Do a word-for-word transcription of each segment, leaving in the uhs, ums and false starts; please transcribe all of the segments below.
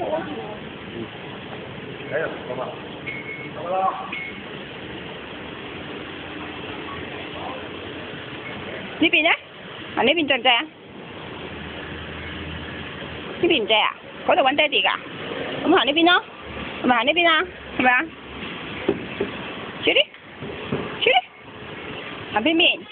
哎呀，老板，怎么了？ 呢邊咧？啊呢邊正唔正啊？呢邊唔正啊？嗰度揾爹哋㗎？咁行呢邊咯，係咪行呢邊啊？係咪啊？去啲，去啲，行邊邊？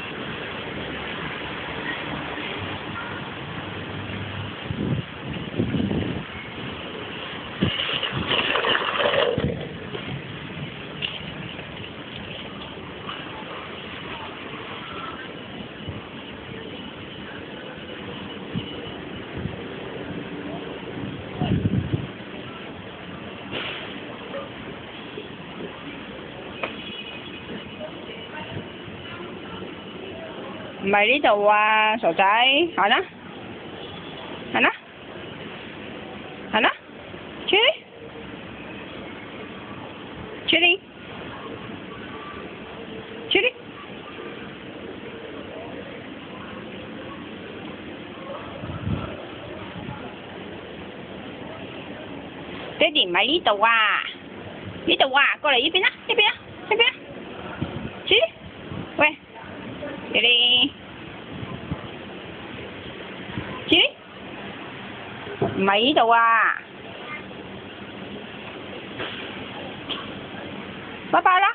唔係呢度啊，傻仔，行啦，行啦，行啦，出嚟，出嚟，出嚟。爹哋唔喺呢度啊，呢度啊，過嚟呢邊啦，呢邊啦，呢邊啦，出嚟，喂。出嚟，出嚟，唔係呢度啊，拜拜啦。